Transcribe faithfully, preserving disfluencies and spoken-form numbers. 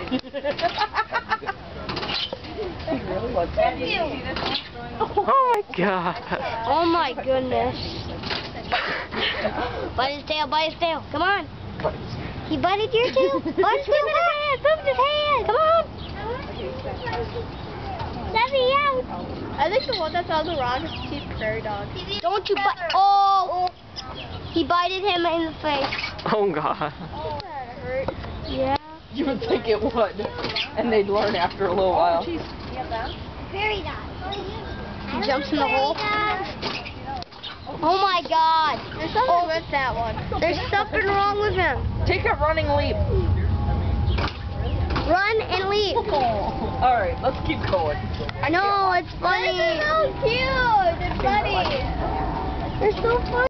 Oh my god. Oh my goodness. Bite his tail, bite his tail. Come on. He bited your tail. Bite his tail. His hand. Move his hand. Come on. Let me out. I think the one that's on the rock is cheap prairie dog. Don't you bite. Oh. He bited him in the face. Oh god. Oh, that hurt. Yeah. You would think it would, and they'd learn after a little while. Prairie dog. He jumps in the hole. Oh my god. There's something with that one. There's something wrong with him. Take a running leap. Run and leap. Alright, let's keep going. No, it's funny. This is so cute. It's funny. They're so funny.